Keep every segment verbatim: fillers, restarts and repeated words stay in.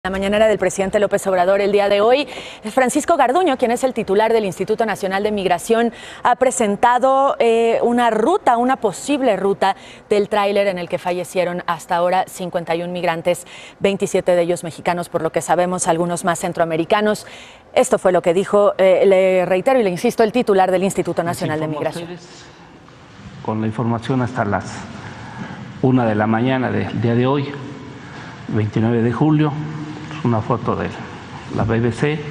La mañanera del presidente López Obrador el día de hoy, Francisco Garduño, quien es el titular del Instituto Nacional de Migración, ha presentado eh, una ruta, una posible ruta del tráiler en el que fallecieron hasta ahora cincuenta y un migrantes, veintisiete de ellos mexicanos, por lo que sabemos, algunos más centroamericanos. Esto fue lo que dijo, eh, le reitero y le insisto, el titular del Instituto Nacional de Migración. Con la información hasta las una de la mañana del día de hoy, veintinueve de julio. Una foto de la B B C,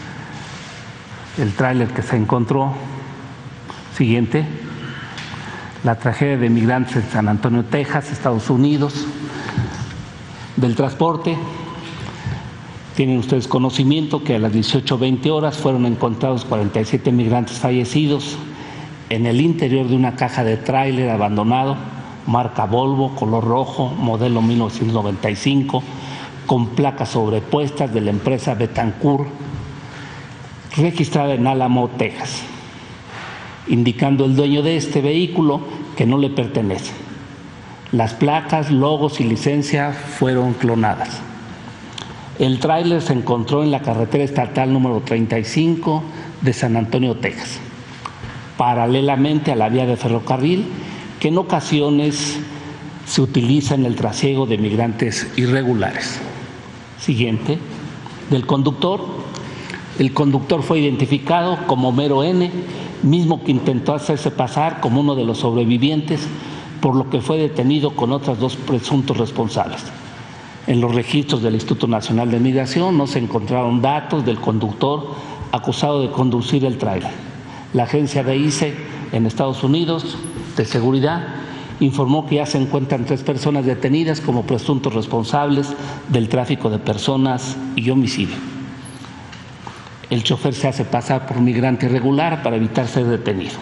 el tráiler que se encontró. Siguiente, la tragedia de migrantes en San Antonio, Texas, Estados Unidos. Del transporte, tienen ustedes conocimiento que a las dieciocho veinte horas fueron encontrados cuarenta y siete migrantes fallecidos en el interior de una caja de tráiler abandonado, marca Volvo, color rojo, modelo mil novecientos noventa y cinco, con placas sobrepuestas de la empresa Betancourt, registrada en Álamo, Texas, indicando el dueño de este vehículo que no le pertenece. Las placas, logos y licencia fueron clonadas. El tráiler se encontró en la carretera estatal número treinta y cinco de San Antonio, Texas, paralelamente a la vía de ferrocarril que en ocasiones se utiliza en el trasiego de migrantes irregulares. Siguiente, del conductor. El conductor fue identificado como Mero N, mismo que intentó hacerse pasar como uno de los sobrevivientes, por lo que fue detenido con otros dos presuntos responsables. En los registros del Instituto Nacional de Migración no se encontraron datos del conductor acusado de conducir el tráiler. La agencia de I C E en Estados Unidos de seguridad informó que ya se encuentran tres personas detenidas como presuntos responsables del tráfico de personas y homicidio. El chofer se hace pasar por migrante irregular para evitar ser detenido.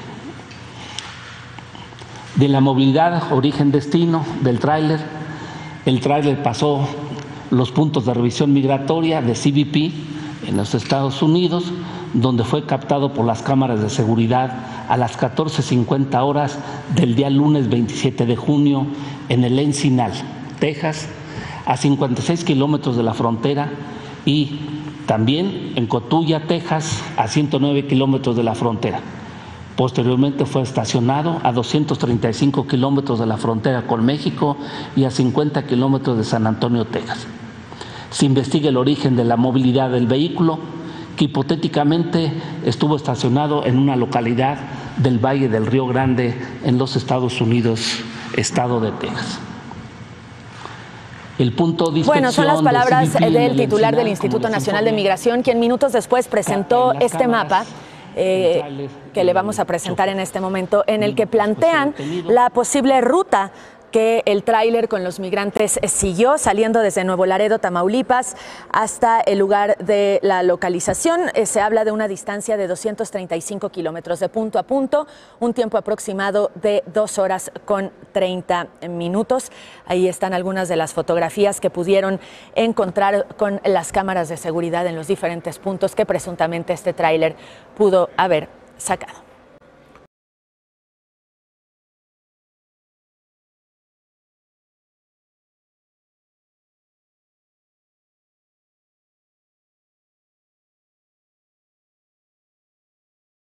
De la movilidad origen-destino del tráiler, el tráiler pasó los puntos de revisión migratoria de C B P en los Estados Unidos, donde fue captado por las cámaras de seguridad a las catorce cincuenta horas del día lunes veintisiete de junio en el Encinal, Texas, a cincuenta y seis kilómetros de la frontera, y también en Cotulla, Texas, a ciento nueve kilómetros de la frontera. Posteriormente fue estacionado a doscientos treinta y cinco kilómetros de la frontera con México y a cincuenta kilómetros de San Antonio, Texas. Se investiga el origen de la movilidad del vehículo, que hipotéticamente estuvo estacionado en una localidad del Valle del Río Grande en los Estados Unidos, estado de Texas. El punto de bueno, son las palabras de del titular del Instituto Nacional de Migración, quien minutos después presentó este mapa eh, que le vamos a presentar en este momento, en el que plantean la posible ruta que el tráiler con los migrantes siguió saliendo desde Nuevo Laredo, Tamaulipas, hasta el lugar de la localización. Eh, se habla de una distancia de doscientos treinta y cinco kilómetros de punto a punto, un tiempo aproximado de dos horas con treinta minutos. Ahí están algunas de las fotografías que pudieron encontrar con las cámaras de seguridad en los diferentes puntos que presuntamente este tráiler pudo haber sacado.